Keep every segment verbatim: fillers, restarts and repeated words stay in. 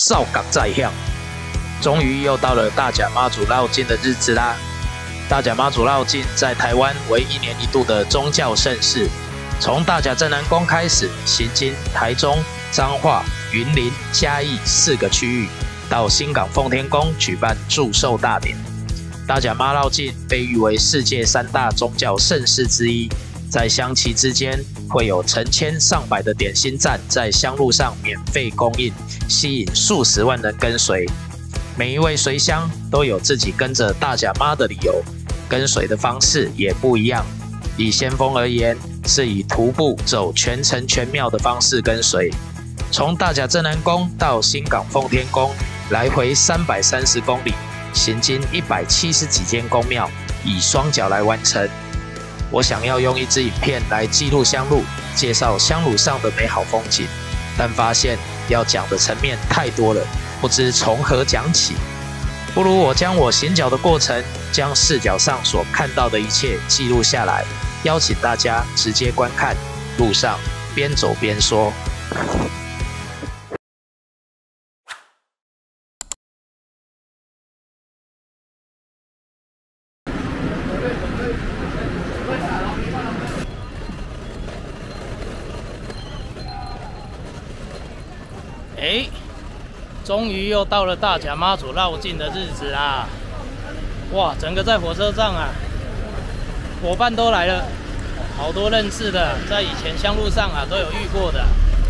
哨角在响，终于又到了大甲妈祖绕境的日子啦！大甲妈祖绕境在台湾为一年一度的宗教盛事，从大甲镇南宫开始，行经台中、彰化、云林、嘉义四个区域，到新港奉天宫举办祝寿大典。大甲妈绕境被誉为世界三大宗教盛事之一，在香期之间会有成千上百的点心站在香路上免费供应，吸引数十万人跟随。每一位随香都有自己跟着大甲妈的理由，跟随的方式也不一样。以先锋而言，是以徒步走全城全庙的方式跟随，从大甲镇南宫到新港奉天宫，来回三百三十公里，行经一百七十几间宫庙，以双脚来完成。我想要用一支影片来记录香路，介绍香路上的美好风景，但发现要讲的层面太多了，不知从何讲起。不如我将我行脚的过程，将视角上所看到的一切记录下来，邀请大家直接观看，路上边走边说。哎，终于又到了大甲妈祖绕境的日子啦！哇，整个在火车上啊，伙伴都来了，好多认识的，在以前香路上啊都有遇过的。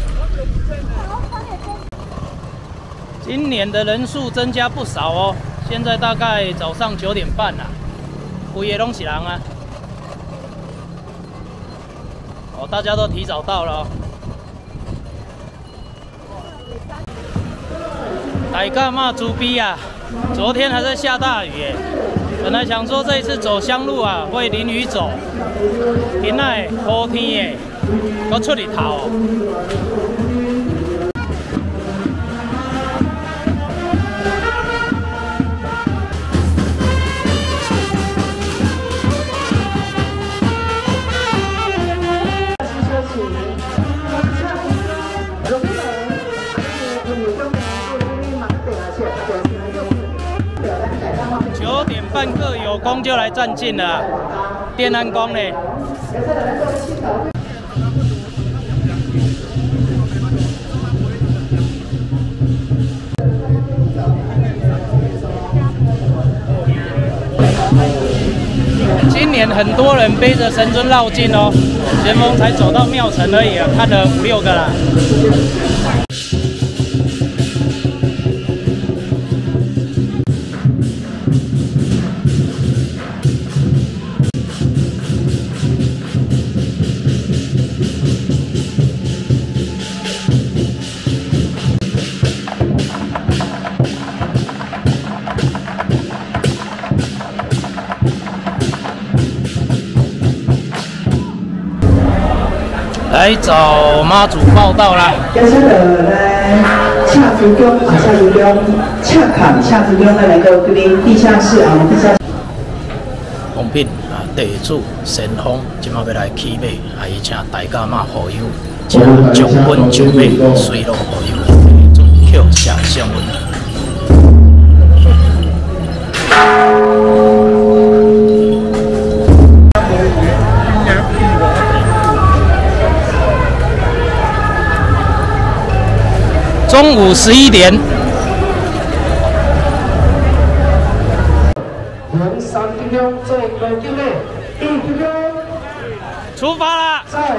今年的人数增加不少哦，现在大概早上九点半啦，规个拢是人啊。哦，大家都提早到了哦。大甲妈祖比啊，昨天还在下大雨耶。本来想说这一次走乡路啊会淋雨走，今仔好天耶，搁出日头哦。九点半各有功就来站境了，电安宫呢？今年很多人背着神尊绕境哦，前锋才走到庙城而已啊，看了五六个啦。来找妈祖报道啦！邀请到来洽福宫啊，洽福宫洽坎洽福宫的能够这边地下室啊，地下。贡品啊，地主神风今麦要来起马，啊，伊请大甲妈好友，请将军上马，水路好友，做跳下相温。中午十一点，出发啦！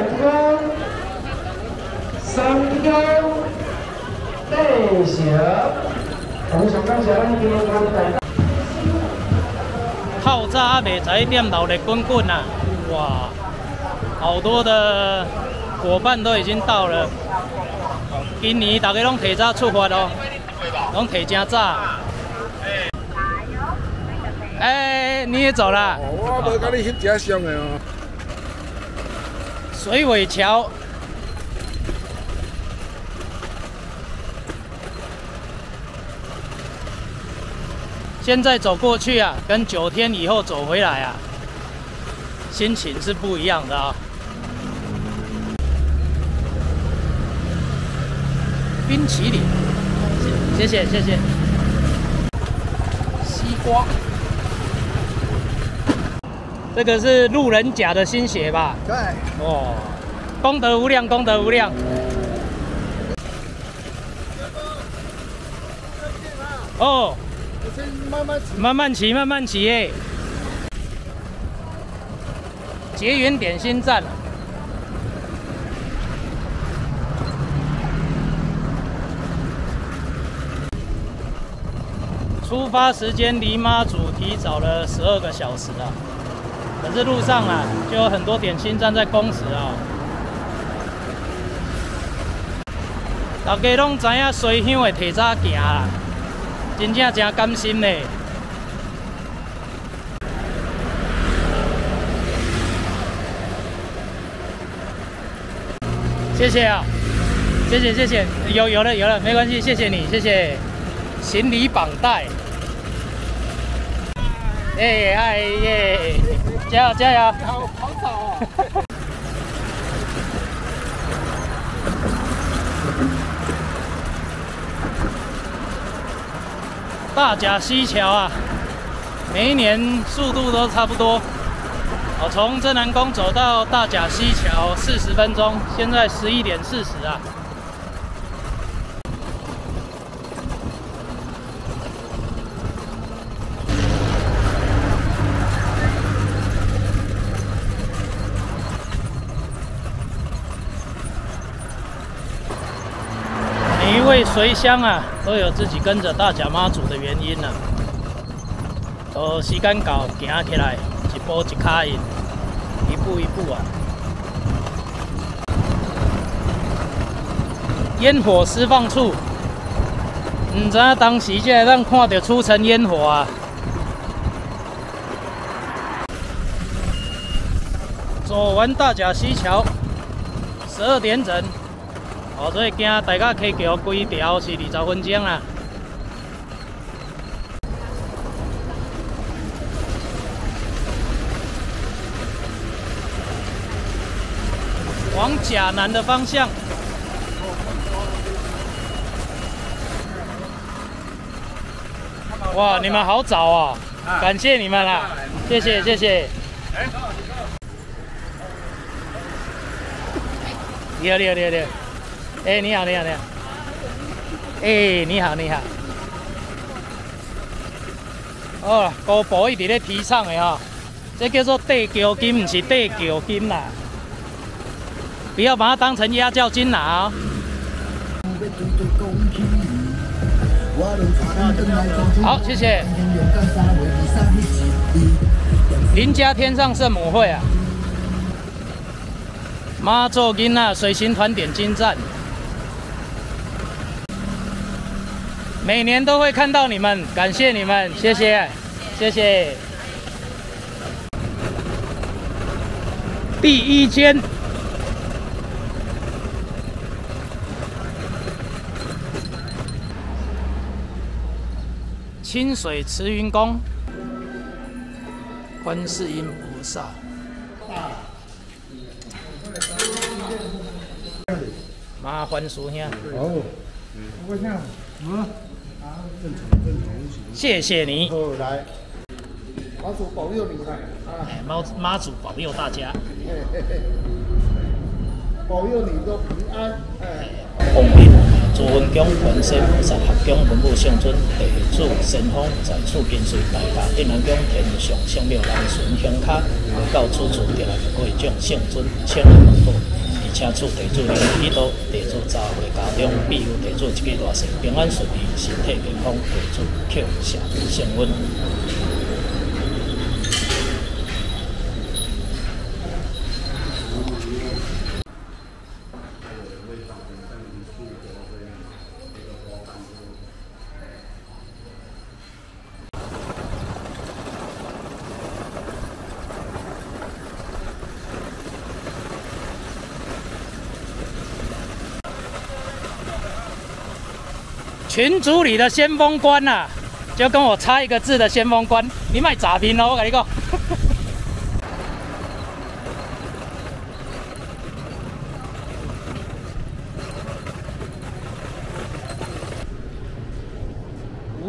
透早还袂知点热热滚滚啊！哇，好多的伙伴都已经到了。今年大家拢提早出发哦，拢提真早。哎，你也走了？ 我无跟你翕假相的哦。 水尾桥，现在走过去啊，跟九天以后走回来啊，心情是不一样的啊。冰淇淋， 谢谢谢谢。西瓜，这个是路人甲的新鞋吧？ 对。 哦，功德无量，功德无量。哦。 慢慢骑， 慢慢骑，慢慢骑耶！捷源点心站，出发时间离妈祖提早了十二个小时啊！可是路上啊，就有很多点心站在工时啊。大家拢知影西乡会提早行啦。 真正真甘心呢！谢谢啊，谢谢谢谢，有有了有了，没关系，谢谢你，谢谢。行李绑带，哎嗨耶，加油加油！ 好好早哦。 大甲溪桥啊，每一年速度都差不多。我从真南宫走到大甲溪桥四十分钟，现在十一点四十啊。每一位随乡啊，都有自己跟着大甲妈祖的原因啊。都时间到，行起来，一步一脚印，一步一步啊。烟火释放处，唔知影当时才会当看到出城烟火啊。走完大甲溪桥，十二点整。 哦，所以行大家溪桥规条是二十分钟啦。往甲南的方向。哇，你们好早啊！感谢你们啦，谢谢谢谢。你好你好你好你好。 哎、欸，你好，你好，你好。哎、欸，你好，你好。哦，高博一直咧提倡的哈，这叫做地桥金，不是地桥金啦。不要把它当成压轿金啦、哦。好，谢谢。林家天上圣母会啊，妈祖囡仔随行团点金站。 每年都会看到你们，感谢你们，谢谢，谢谢。第一间，清水慈云宫，观世音菩萨。麻烦叔兄。 哦，我想，嗯。 谢谢你。 好，来，妈祖保佑你啊！ 妈妈祖保佑大家， 保佑你都平安。哎。 奉命，诸文宫观世菩萨合宫文武上尊，地主神风在此跟随大家，定南宫天上上庙南巡香卡，到此处得来各种圣尊，千人万宝。 请祝地主人喜多，地主早回家中，庇佑地主一个大生平安顺利，身体健康，地主口舌幸运。群组里的先锋官呐、啊，就跟我差一个字的先锋官，你卖诈骗哦，我跟你讲。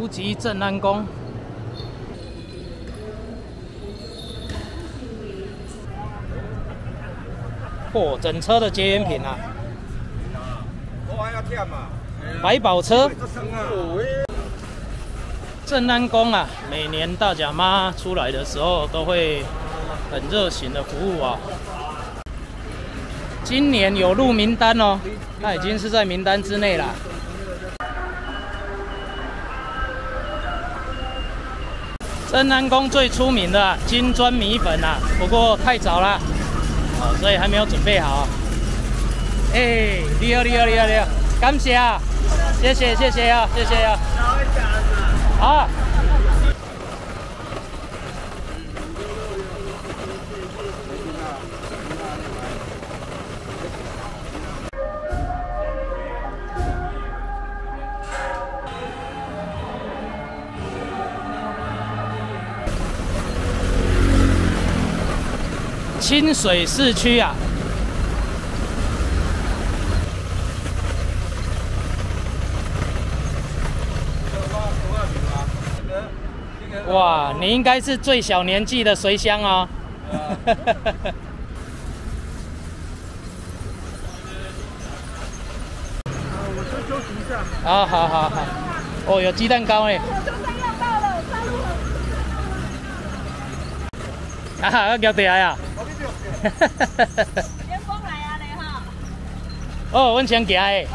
无极镇安宫。嚯、整车的结缘品啊！百宝车。镇安宫啊，每年大甲妈出来的时候都会很热情的服务啊。今年有入名单哦，那已经是在名单之内啦。镇安宫最出名的、啊、金砖米粉啊，不过太早了，哦，所以还没有准备好。哎、欸，厉害厉害厉害厉害，感谢啊，谢谢谢谢啊，谢谢啊。好。清水市区啊，哇，你应该是最小年纪的随香哦。 我先休息一下。 好好好好，哦，有鸡蛋糕哎。啊，要叫地来啊！ 连风来啊嘞哈！ 哦，阮先行的。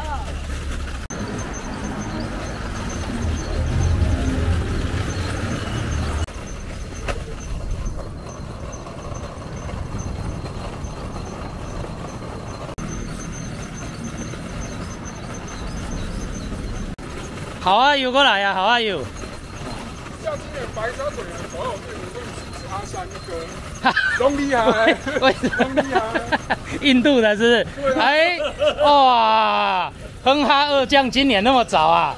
好啊，有过来啊，好啊有。 像今年白沙屯的所有队伍都是阿山那个。东厉害，东厉害， 印度的是不是？哎，哇，哼哈二将今年那么早啊？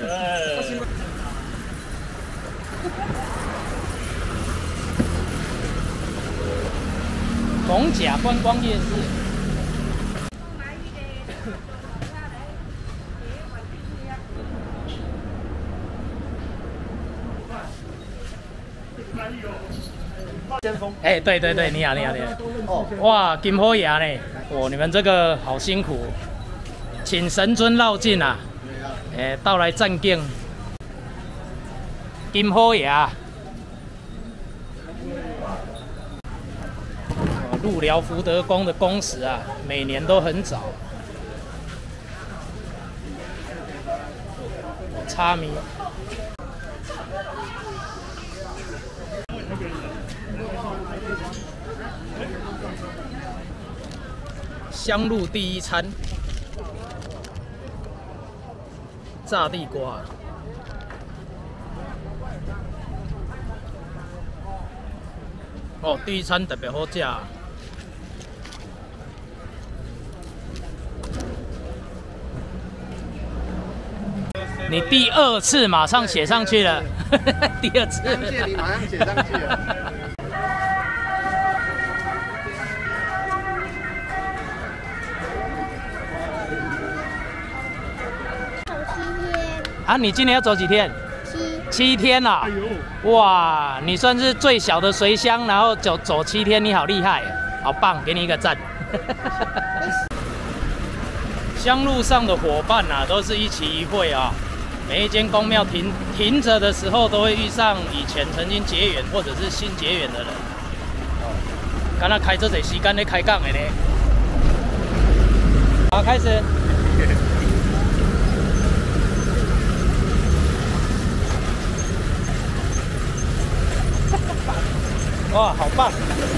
逢甲观光夜市。哎、欸，对对对，你好你好你好。哦，哇，金火牙呢？哦，你们这个好辛苦，请神尊绕境啊！哎、欸，到来战敬金火牙。哦，鹿寮福德宫的工时啊，每年都很早。叉米。香露第一餐，炸地瓜。哦，第一餐特别好吃。你第二次马上写上去了，第二次。 感谢你马上写上去了。 啊，你今年要走几天？七七天啦、啊！哎呦，哇，你算是最小的随香，然后走走七天，你好厉害，好棒，给你一个赞。香路上的伙伴啊，都是一期一会啊。每一间宫庙停停着的时候，都会遇上以前曾经结缘或者是新结缘的人。哦，刚才开这些时间在开讲的呢。好，开始。哇，好棒！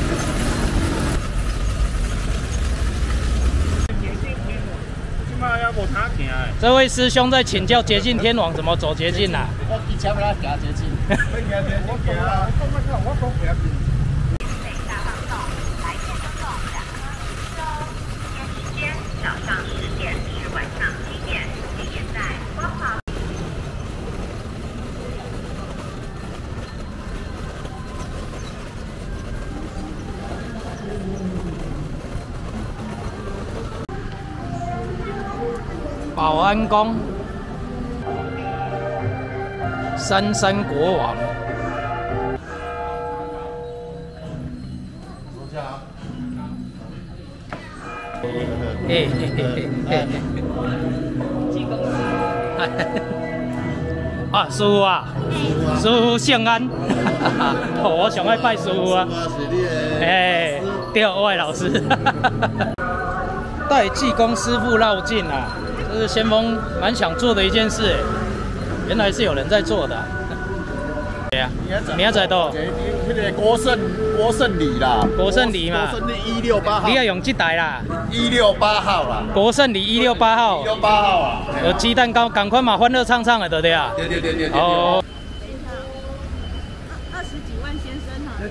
这位师兄在请教捷径天王怎么走捷径啦、啊。 我以前不要行捷径。 我走啊，我怎么看我走捷径？时间早上十点至晚上七点，地点在光华。 保安宫三山国王。嘿嘿嘿嘿嘿。啊，师傅啊，师傅圣安，我上爱拜师傅啊。哎，对，我的老师。带济公师傅绕境啊，这是先锋蛮想做的一件事，原来是有人在做的。对啊，明仔载到。 那个郭胜郭胜礼啦， 郭胜礼嘛， 郭胜礼一六八号。 你要用这台啦。 一六八号啦。 郭胜礼一六八号。 一六八号啊。 有鸡蛋糕，赶快嘛，欢乐唱唱的，对不对啊？ 对对对对对。 哦。 二十几万先生哈。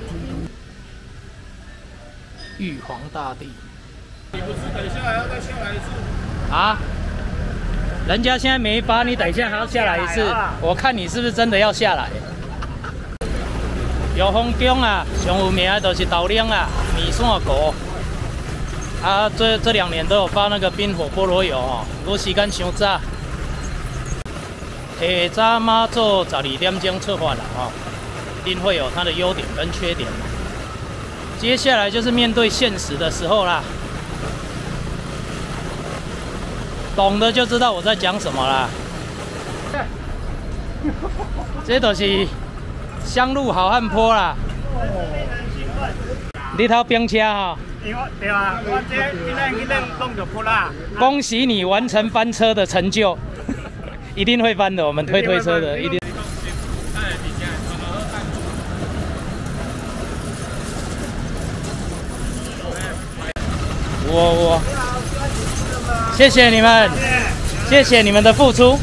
玉皇大帝。 你不是等一下还要再下来一次？ 啊？人家现在没发，你等一下还要下来一次，我看你是不是真的要下来。药方宫啊，上有名的就是豆奶啊、米线糊。啊，这这两年都有发那个冰火菠萝油哦，不过时间伤早。下早妈做十二点钟出发了哦，一定会有它的优点跟缺点。接下来就是面对现实的时候啦。懂的就知道我在讲什么啦。这都是乡路好汉坡啦。你头冰车哈？ 对啊，我这今天今天弄就扑啦。 恭喜你完成翻车的成就，一定会翻的。我们推推车的一定。我我。谢谢你们，谢谢你们的付出。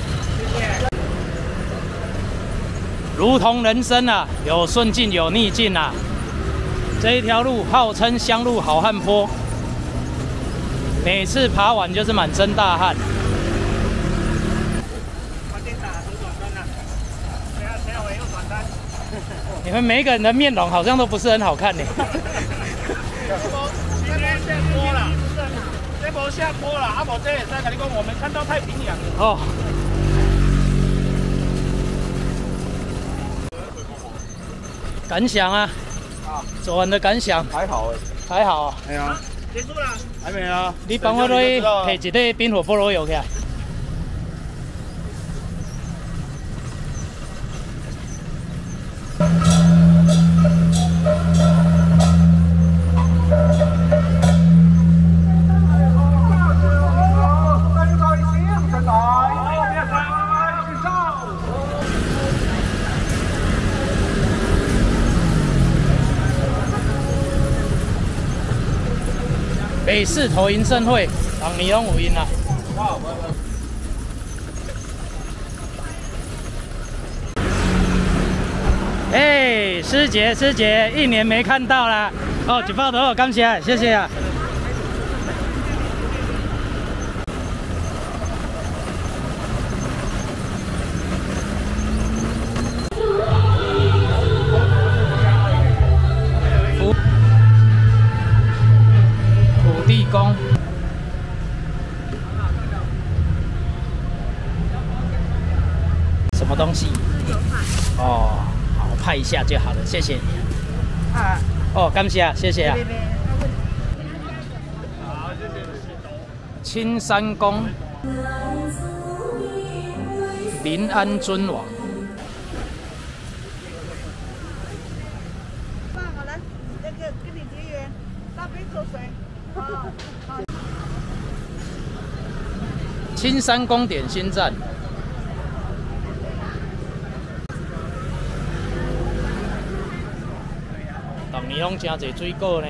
如同人生啊，有顺境有逆境啊。这一条路号称乡路好汉坡，每次爬完就是满身大汗。你们每一个人的面容好像都不是很好看呢。 无下坡了，啊无这会使跟你讲，我们看到太平洋了。 哦。感想啊？啊，走完的感想？ 还好哎， 还好啊。 哎呀， 结束了？ 还没啊。 你帮我来配一袋冰火菠萝油起来。北市投银盛会，人年拢有因啦。哎，师姐师姐，一年没看到啦。哦，一包头，感谢，谢谢啊。地公，什么东西？哦，好，我拍一下就好了，谢谢你。啊。哦，感谢，谢谢啊。好，谢谢。青山宫，临安尊王。 爸，我来，那个跟你结缘，大杯抽水。 青山宫点心站，当年拢真侪水果呢。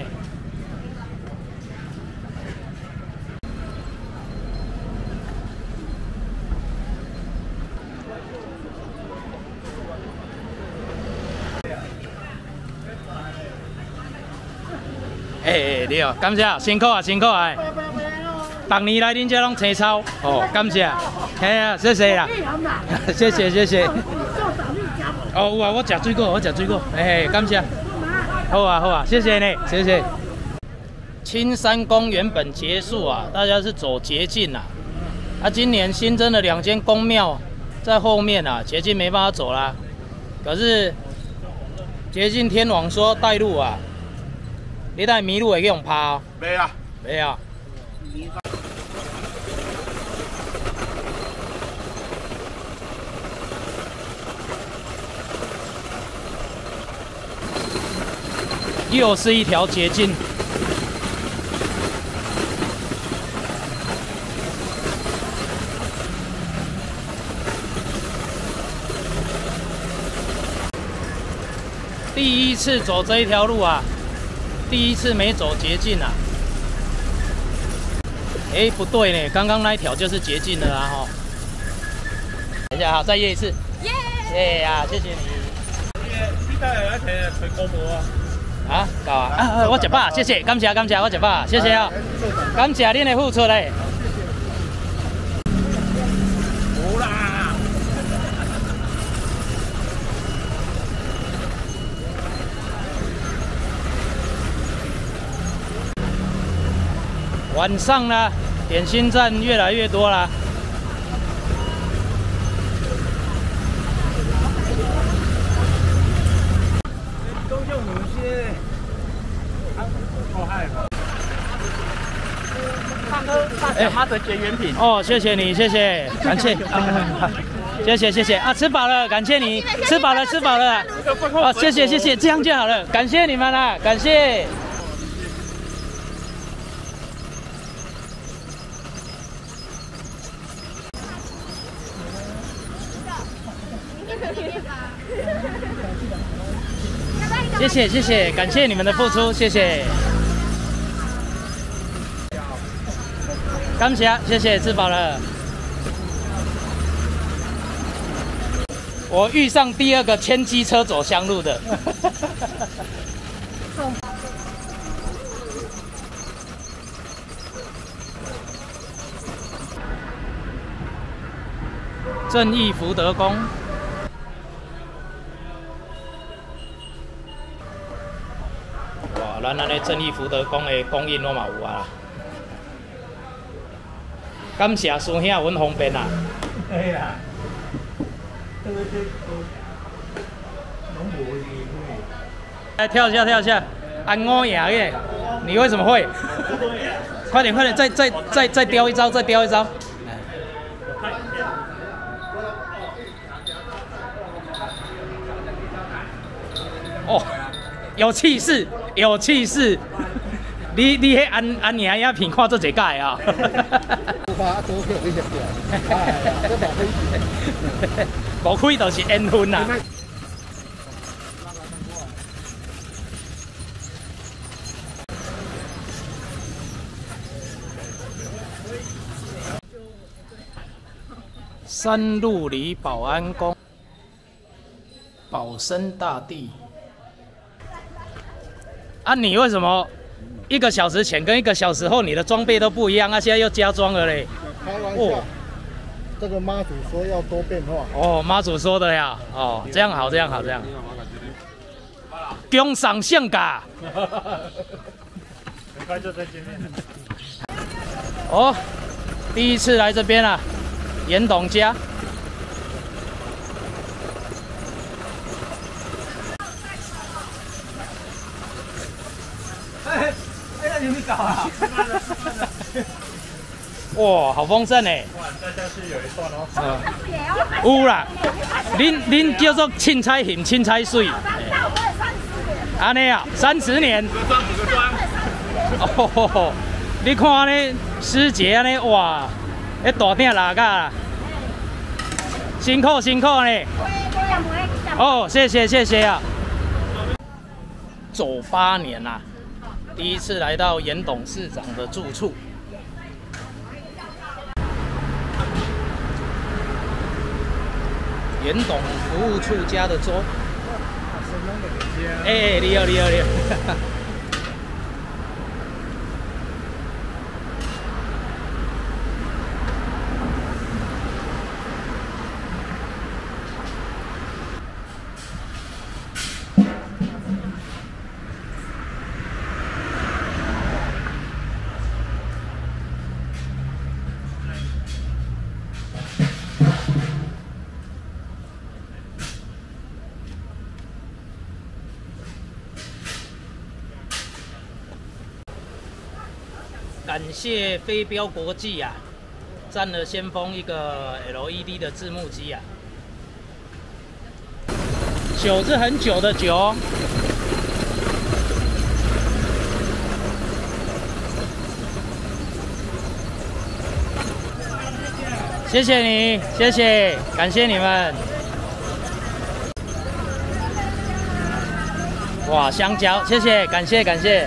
哎、欸，你好，感谢，辛苦啊，辛苦啊！当年来恁这拢青草，哦，感谢，嘿啊，谢谢啦，谢谢谢谢。哦，有啊，我食水果，我食水果，哎、欸，感谢。好啊好啊，谢谢你，谢谢。青山宫原本结束啊，大家是走捷径啊，啊，今年新增了两间宫庙， 在后面啊，捷径没办法走啦。可是捷径天王说带路啊，你带迷路会去用趴哦？ 没啊， 没有。又是一条捷径。第一次走这一条路啊，第一次没走捷径啊。哎、欸，不对呢，刚刚那一条就是捷径了啊！哈。等一下，好，再验一次。耶！耶呀，谢谢你。 你带来摕吹鼓膜啊？ 啊，够啊！啊，我食饱，谢谢，感谢感谢，我食饱，谢谢啊，感谢恁的付出嘞。 无啦。 晚上呢，点心站越来越多啦。 都用某些好害吧。唱歌大甲妈的结缘品。 哦，谢谢你，谢谢，感谢，啊、谢谢谢谢啊，吃饱了，感谢你，吃饱了吃饱了，哦，谢谢谢谢，这样就好了，感谢你们啦，感谢。谢谢谢谢，感谢你们的付出，谢谢。感谢谢谢，吃饱了。我遇上第二个牵机车走乡路的。正义福德宫。哇，咱安尼正义福德宫的供应我嘛有啊。感谢师兄阮方便啊。 对啦。 来跳一下，跳一下，按我赢耶！你为什么会？快点，快点，再再再再雕一招，再雕一招。哦，有气势，有气势。你你迄按按赢影片看做一届啊！无开就是缘分啦。三鹿里保安宫，保生大帝。啊，你为什么一个小时前跟一个小时后你的装备都不一样啊？现在又加装了嘞？ 开玩笑。哦，这个妈祖说要多变化。 哦，妈祖说的呀。哦，这样好，这样好，这样。恭赏性嘎。 很快就再见面。 哦，第一次来这边啊。严董家， 哎，哎呀，有没搞啊？ 哇，好丰盛哎！ 哇，再下去有一段哦。 有啦，恁恁叫做凊彩咸，凊彩水。安尼啊，三十年。 补个妆，补个妆。 哦，你看安尼师姐安尼哇，迄大鼎拉架。辛苦辛苦呢！哦，谢谢谢谢啊！走八年啦、啊，第一次来到严董事长的住处。严董服务处家的桌。哎、欸，你好你好你好。 感谢飞镖国际啊，占了先锋一个 L E D 的字幕机啊。酒是很久的酒哦。谢谢你，谢谢，感谢你们。哇，香蕉，谢谢，感谢感谢。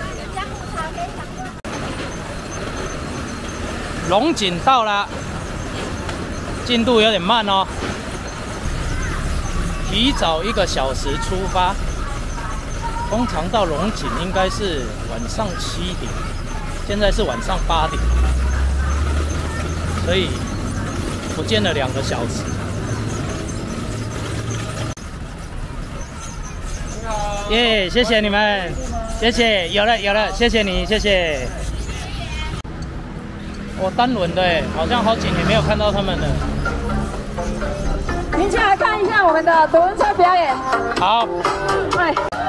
龙井到了，进度有点慢哦。提早一个小时出发，通常到龙井应该是晚上七点，现在是晚上八点，所以不见了两个小时。耶， yeah, 谢谢你们，谢谢，有了有了，谢谢你，谢谢。我单轮的哎，好像好几年没有看到他们了。 您先来看一下我们的独轮车表演。 好。 哎。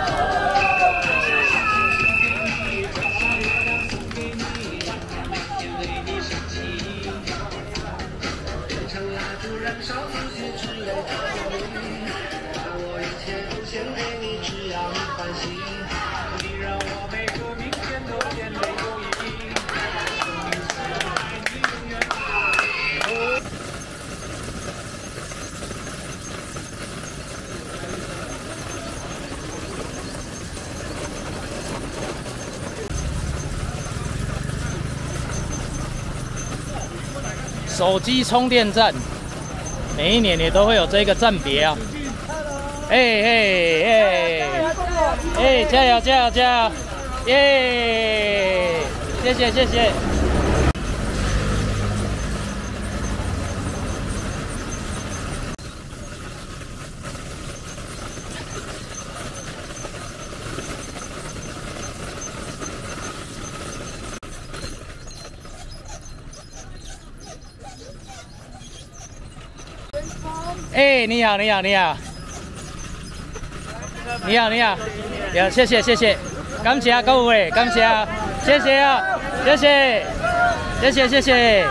手机充电站，每一年也都会有这个站别啊！哎哎哎哎，加油加油加油！耶！谢谢谢谢。哎、欸，你好，你好，你好，你好，你好，有，谢谢，谢谢，感谢各位，感谢，谢谢啊，谢谢，谢谢，谢谢，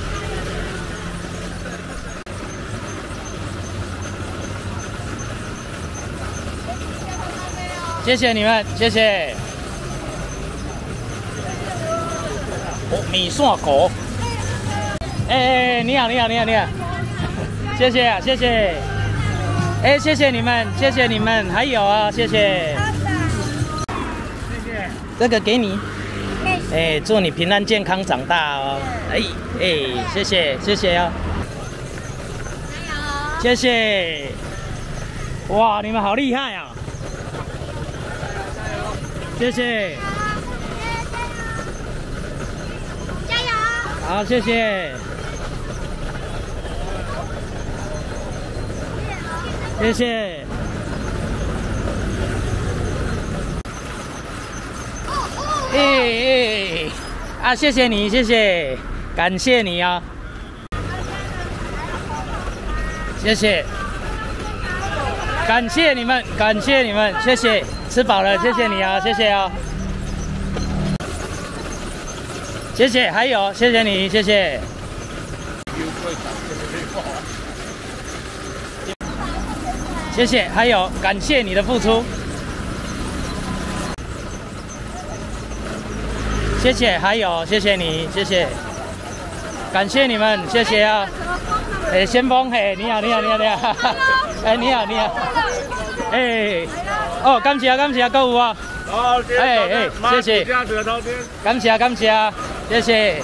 谢谢你们，谢谢。哦，米线果，哎、欸、哎，你好，你好，你好，你好。谢谢啊，谢谢，哎，谢谢你们，谢谢你们，还有啊，谢谢，谢谢，这个给你，哎，祝你平安健康长大哦，哎哎，谢谢谢谢哦，谢谢，哇，你们好厉害啊，谢谢，加油，好，谢谢。谢谢。哎哎，啊，谢谢你，谢谢，感谢你啊，谢谢，感谢你们，感谢你们，谢谢，吃饱了，谢谢你啊，谢谢啊，谢谢，还有，谢谢你，谢谢。谢谢，还有感谢你的付出，谢谢，还有谢谢你，谢谢，感谢你们，谢谢啊！哎，先锋，嘿，你好，你好，你好，你好，哎，你好，你好，哎，哦，感谢啊，感谢啊，各位啊， 好，谢谢，哎哎，谢谢， 感谢啊，感谢啊，谢谢。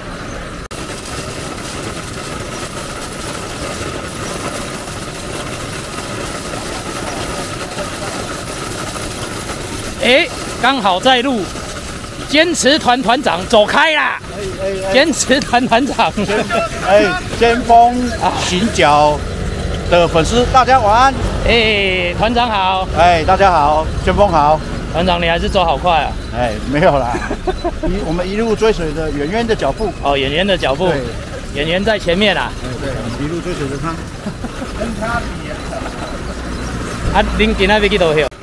哎，刚好在路，坚持团团长走开啦！坚持团团长， 哎，先锋行脚的粉丝，大家晚安。 哎，团长好。 哎，大家好，先锋好。 团长，你还是走好快啊！ 哎，没有啦，一我们一路追随着演员的脚步。 哦，演员的脚步，演员在前面啦。 哎，对，一路追随着他。跟他比啊！ 啊，恁今仔要去倒去？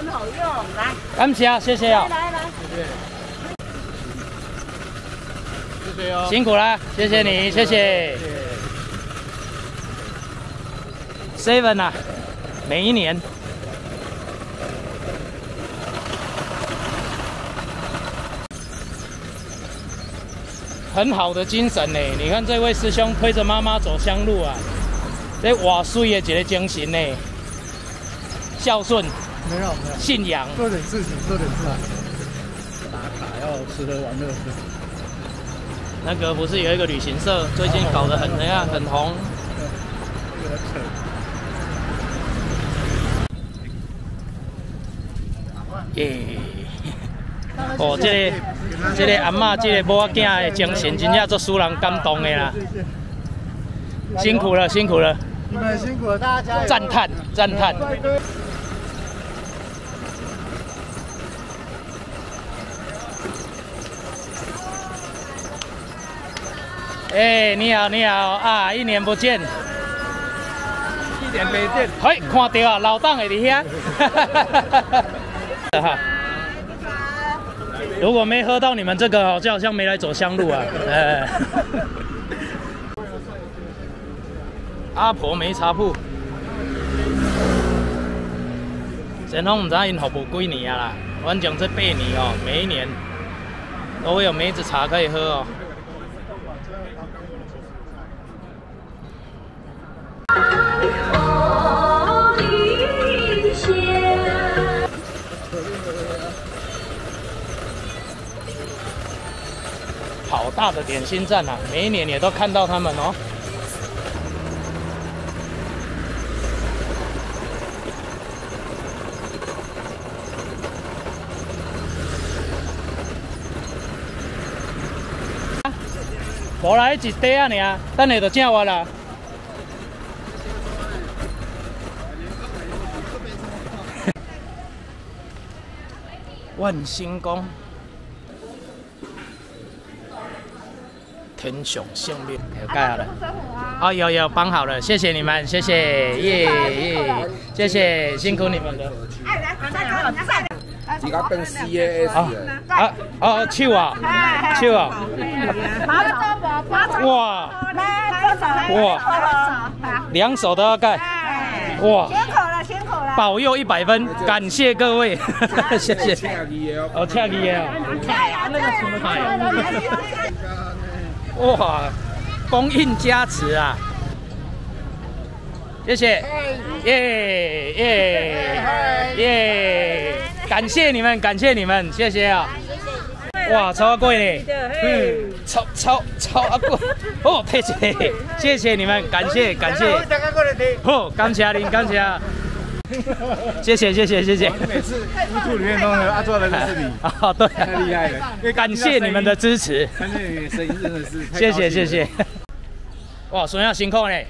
很好用，来， 感谢啊，谢谢啊， 来来， 谢谢哦， 辛苦啦，谢谢你，谢谢。Seven 啊，每一年。很好的精神呢，你看这位师兄推着妈妈走乡路啊，这瓦水的一个精神呢，孝顺， 没有没有， 信仰， 做点事情，做点事啊，打卡要吃喝玩乐。 那个不是有一个旅行社最近搞得很怎样很红？耶！哦，这个这个阿嬷，这个母仔囝的精神，真正足使人感动的啦。辛苦了，辛苦了。 你们辛苦了，大家加油！ 赞叹，赞叹。哎，你好，你好啊，一年不见。 一年没见。 嘿，看到啊，老党会伫遐。哈。如果没喝到你们这个哦，就好像没来走乡路啊。呃，阿婆梅茶铺，前拢唔知因服务几年啊啦，阮讲这八年哦，每一年都会有梅子茶可以喝哦。好大的点心站啊！每一年也都看到他们哦。无来一袋啊尔，等下就正我啦。万星宫。天上圣命，有盖好了。哦，有有绑好了，谢谢你们，谢谢，耶耶，谢谢，辛苦你们了。 自家变 C A S 啊哦，手啊，手啊，哇哇，两手都要盖，哇， 辛苦了，辛苦了， 保佑一百分，感谢各位，谢谢。哦，恰吉耶那个什么哇，供应加持啊！谢谢，耶耶耶！感谢你们，感谢你们，谢谢啊！哇，超贵呢，嗯，超超超啊贵哦，谢谢，谢谢你们，感谢感谢，好，感谢您，感谢。谢谢谢谢谢谢。 每次屋兔里面都有阿做的就是你啊，对， 太厉害了， 感谢你们的支持。 看见你的声音真的是， 谢谢谢谢。哇，孙亚辛苦呢。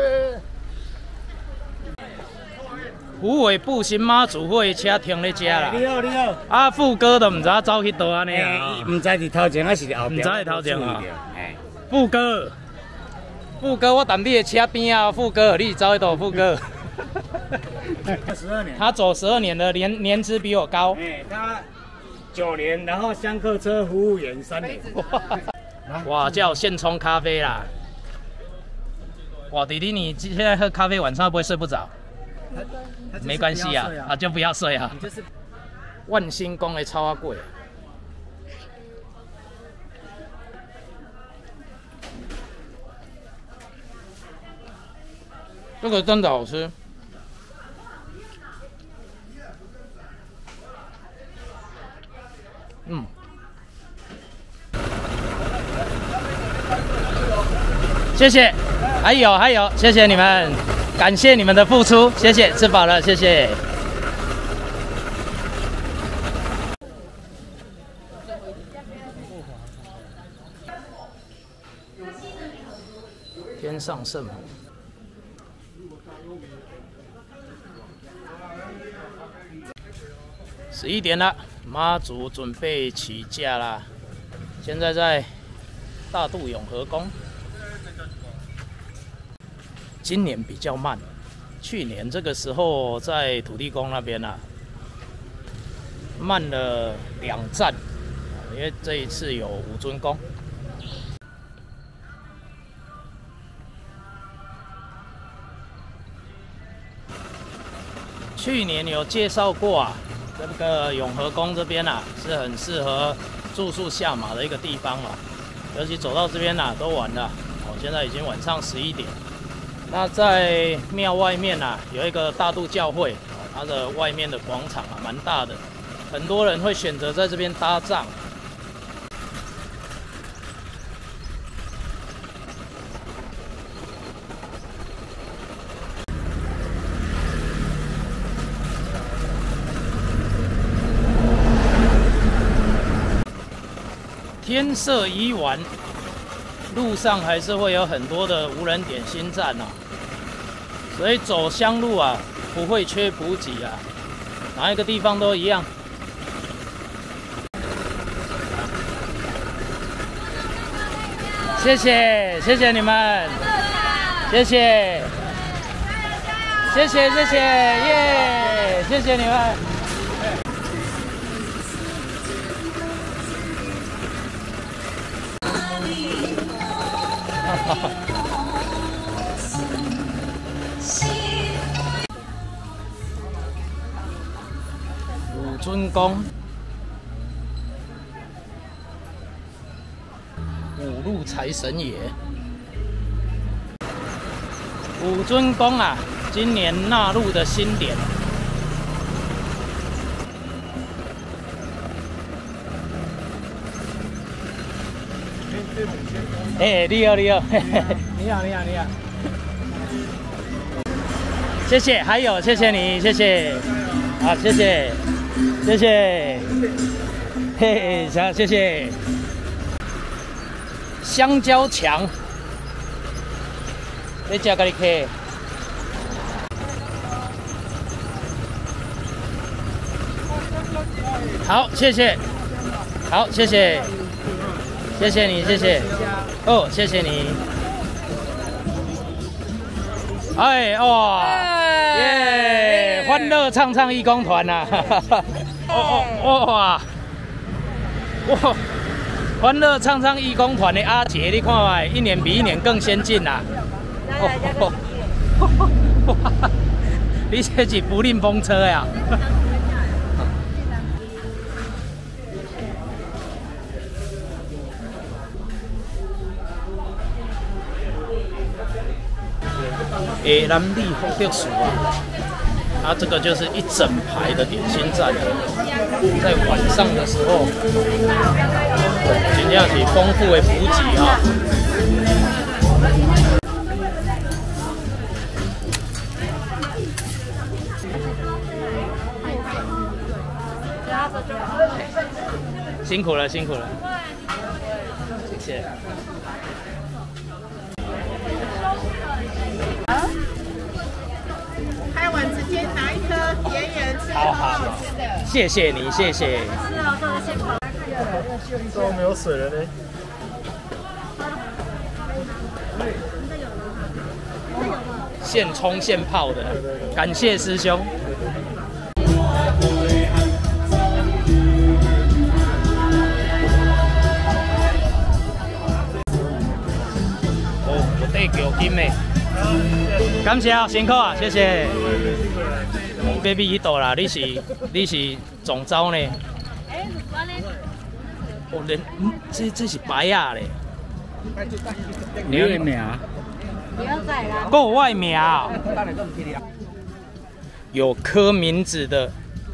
虎尾步行妈祖会车停咧遮啦。 你好你好。 啊，副歌都唔知走去倒安尼啊。 唔知是头前还是后边？ 唔知是头前啊。 哎， 副歌，副歌，我等你的车边啊，副歌，你走去倒副歌。 十二年， 他走十二年的年年资比我高。 哎，他九年，然后香客车服务员三年。 哇，叫现冲咖啡啦！哇，弟弟，你现在喝咖啡晚上会不会睡不着？没关系啊，啊就不要睡啊。万星宫的超贵。这个真的好吃。嗯，谢谢，还有还有，谢谢你们，感谢你们的付出，谢谢，吃饱了，谢谢。天上圣母。十一点了，妈祖准备起驾啦。现在在大肚永和宫。今年比较慢，去年这个时候在土地公那边啊， 慢了两站，因为这一次有五尊宫。去年有介绍过啊，这个永和宫这边啊，是很适合住宿下马的一个地方了。尤其走到这边啊，都晚了。哦，现在已经晚上十一点。那在庙外面啊，有一个大渡教会，它的外面的广场啊，蛮大的，很多人会选择在这边搭帐。天色已晚，路上还是会有很多的无人点心站啊，所以走乡路啊不会缺补给啊，哪一个地方都一样。谢谢，谢谢你们，谢谢，谢谢，谢谢，耶，谢谢你们。五尊宫，五路财神爷。五尊宫啊，今年纳入的新点。哎，你好，你好，你好，你好，你好，谢谢，还有谢谢你，谢谢，好，谢谢，谢谢，嘿，好，谢谢，香蕉墙，你吃咖喱客，好，谢谢，好，谢谢。谢谢你，谢谢。哦，谢谢你。哎哇，耶！欢乐唱唱义工团呐！哦哦哇哇！欢乐唱唱义工团的阿杰，你看嘛，一年比一年更先进啦！哦，你这是不吝风车呀！诶，南里福德树啊，它这个就是一整排的点心站，在晚上的时候，尽量以丰富的补给啊。辛苦了，辛苦了，谢谢。 开完直接拿一颗圆圆吃， 好好好，谢谢你，谢谢。 是哦，这个先跑。 都没有水了呢。 现冲现泡的，感谢师兄。哦，我得叫金的。感谢啊，辛苦啊，谢谢。baby 伊度啦，你是你是总招呢？哎，我呢？哦，连这这是白鸭嘞。 你的名？ 不要再啦。 够外名啊！有刻名字的，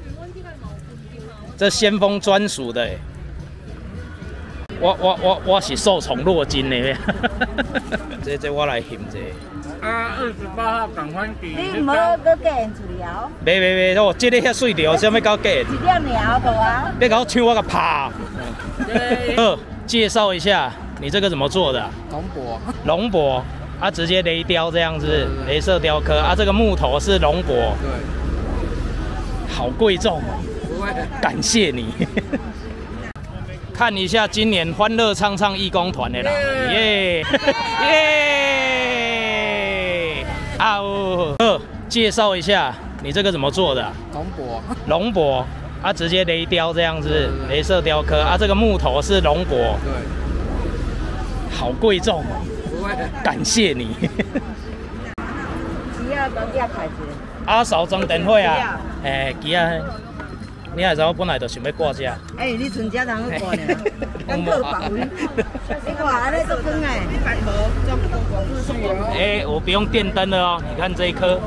这先锋专属的。我我我我是受宠若惊的。这这我来欣这。 啊，二十八号赶快给。 你唔好搁加人治疗。 袂袂袂，我这个遐水条，啥物搞假？ 一点鸟无啊？ 别搞抢我个拍！二，介绍一下，你这个怎么做的？ 龙柏。 龙柏，啊，直接雷雕这样子，雷射雕刻啊，这个木头是龙柏。对。好贵重哦！感谢你。看一下今年欢乐唱唱义工团的啦，耶耶！啊哦，二，介绍一下，你这个怎么做的？ 龙柏。 龙柏， 啊，直接雷雕这样子，雷射雕刻啊，这个木头是龙果， 对， 好贵重哦， 不会， 感谢你。 只要当家开一个。 阿嫂装电火啊，诶，机啊，你还知我本来就想要挂遮。 哎，你存遮通去挂呢？咱靠保温。你看安尼足光诶，一百盒这么多广字是有。 哎，我不用电灯了哦，你看这一颗。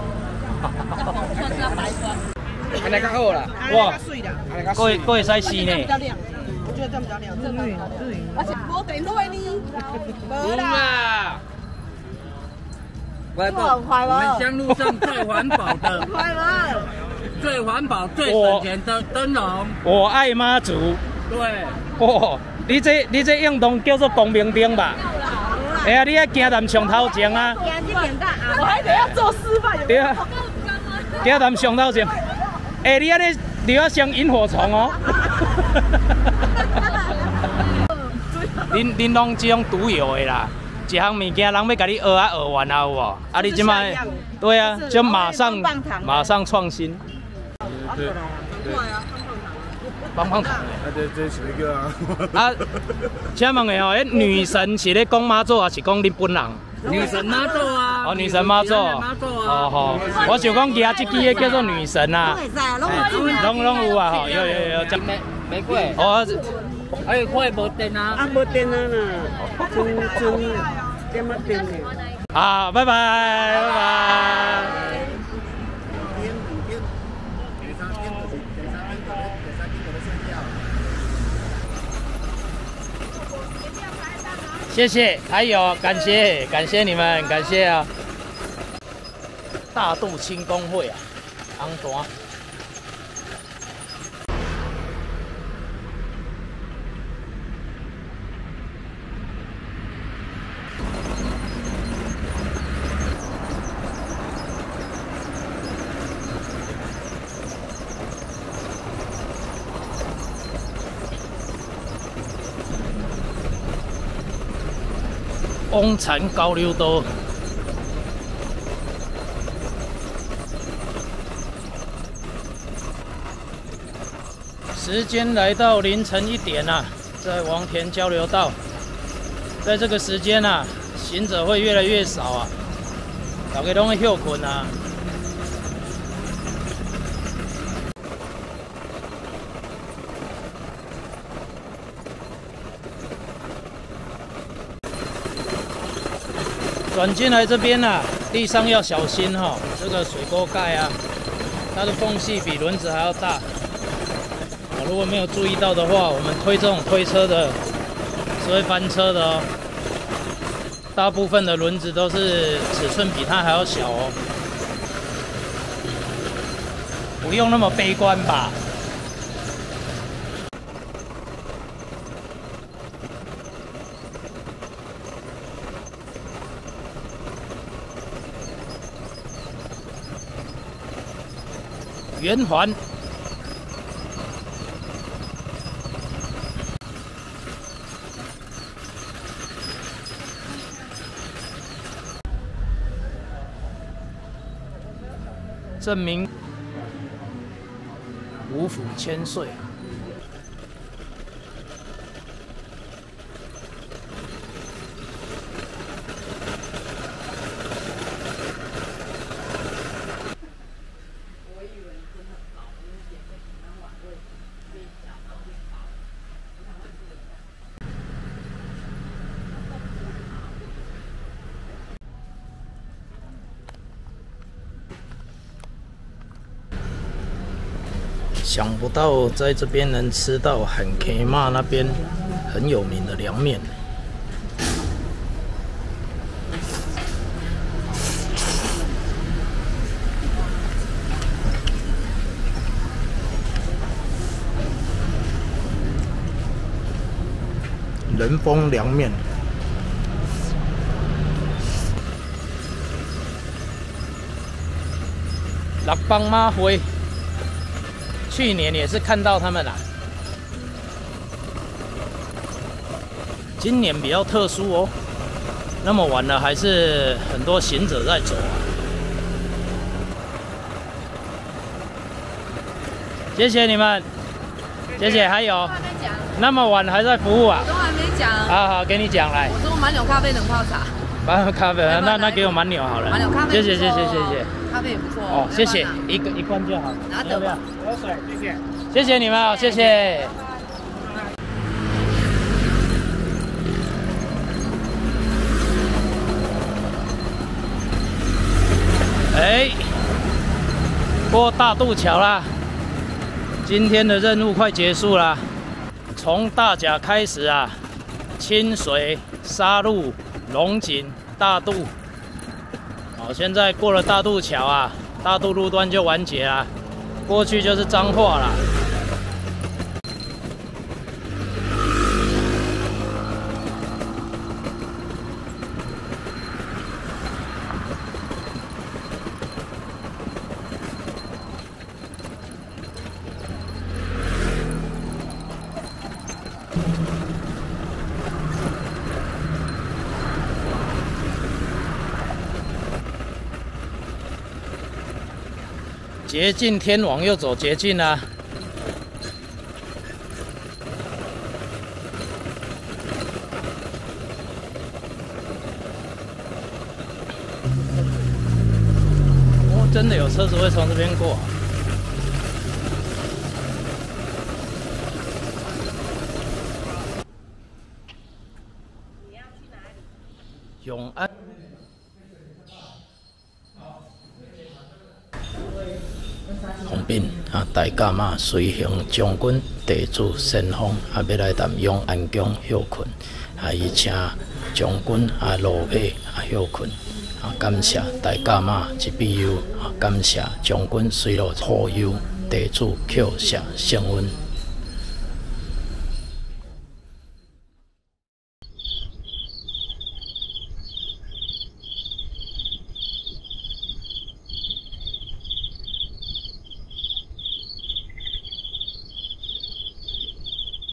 安尼较好啦， 哇， 安尼较各位各位使试呢。 我觉得这样比较亮。对对。而且无电火呢。 无啦。 快不？快不？ 我们乡路上最环保的、 快不？ 最环保、最省钱的灯笼。 我爱妈祖。 对。 哦，你这你这运动叫做光明灯吧？哎呀，你要行南上头前啊。 行这边到啊，我还得要做示范。 对啊。行南上头前。哎，你安尼你要像萤火虫哦。恁恁拢这种独有的啦。一项物件，人要甲你学啊学完啊，有无？啊，你即摆，对啊，就马上马上创新。 对，对。 棒棒糖。 啊，这这是那个啊。 啊，请问的哦，迄女神是咧讲妈祖，还是讲恁本人？ 女神妈祖啊！ 哦，女神妈祖。 妈祖啊！ 哦吼，我想讲其他这支叫做女神啊。拢拢有啊吼，有有有。 玫玫瑰。 哦。 哎，快无电啊！ 啊，无电啊啦，剩剩点么电呢？ 好，拜拜，拜拜。谢谢，还有感谢感谢你们，感谢啊！大肚轻工会啊，红单。翁产高溜多，时间来到凌晨一点啊，在王田交流道，在这个时间啊，行者会越来越少啊，大家都会休困啊。转进来这边啊，地上要小心哈、哦，这个水沟盖啊，它的缝隙比轮子还要大。如果没有注意到的话，我们推这种推车的是会翻车的哦。大部分的轮子都是尺寸比它还要小哦，不用那么悲观吧。圆环，证明五府千岁。想不到在这边能吃到很 K 妈那边很有名的凉面。人风凉面。六帮马灰。去年也是看到他们啦，今年比较特殊哦。那么晚了，还是很多行者在走啊。谢谢你们。 谢谢。还有，那么晚还在服务啊？ 都还没讲。 好好，给你讲来。 我说满纽咖啡冷泡茶。 满纽咖啡，那那给我满纽好了。 满纽咖啡。 谢谢谢谢谢谢。 咖啡也不错哦，谢谢，一个一罐就好。 拿走吧。 喝水，谢谢。 谢谢你们啊，谢谢。哎，过大渡桥啦！今天的任务快结束啦。从大甲开始啊，清水、沙鹿、龙井、大渡。好，现在过了大渡桥啊，大渡路段就完结啦。过去就是彰化啦。捷径天王又走捷径啦、啊。哦，真的有车子会从这边过、啊。你要去哪里？永安。方便啊，大甲妈随行将军地主先锋啊，要来谈永安宫休困啊，伊请将军啊落马啊休困啊，感谢大甲妈一庇佑啊，感谢将军随路护佑地主扣下幸运。